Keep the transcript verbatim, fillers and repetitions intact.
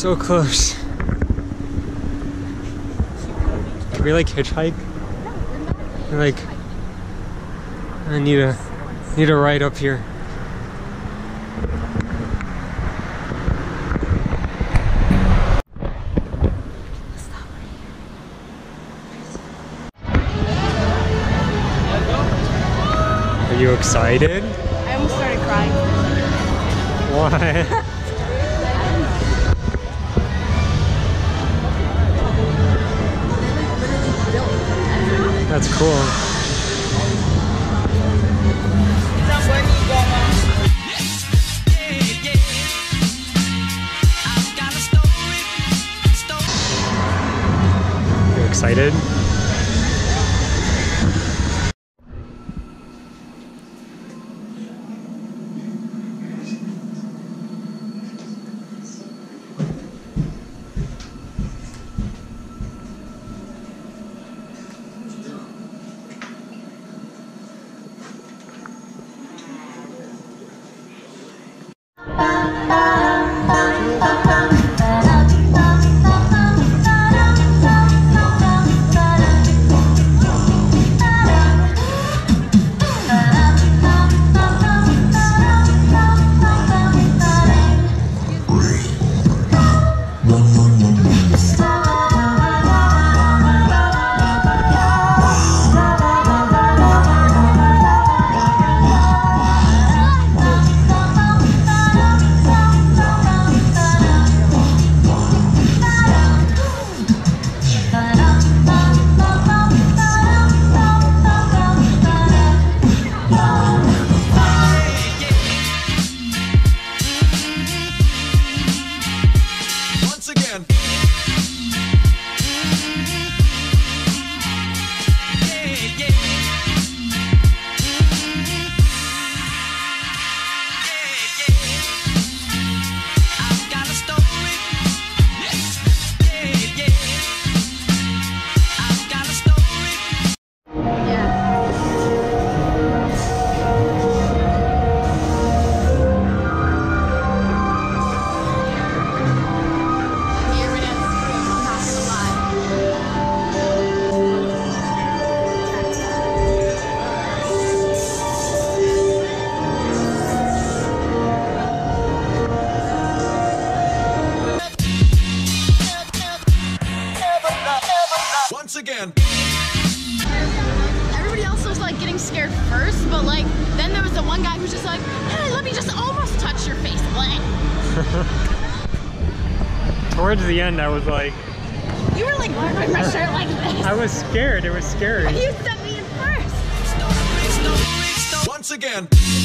So close. Can we like hitchhike? Like, I need a need a ride up here. Are you excited? I almost started crying. Why? That's cool. You excited? Again. Everybody else was like getting scared first, but like then there was the one guy who's just like, hey, let me just almost touch your face. Towards the end, I was like, you were like wearing my shirt like this. I was scared. It was scary. You sent me in first. Once again.